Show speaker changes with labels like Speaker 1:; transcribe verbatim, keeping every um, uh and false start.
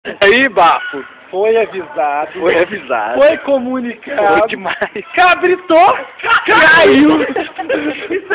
Speaker 1: Aí, bafo.
Speaker 2: Foi avisado.
Speaker 1: Foi avisado.
Speaker 2: Foi comunicado.
Speaker 1: Foi demais.
Speaker 2: Cabritou. Caiu.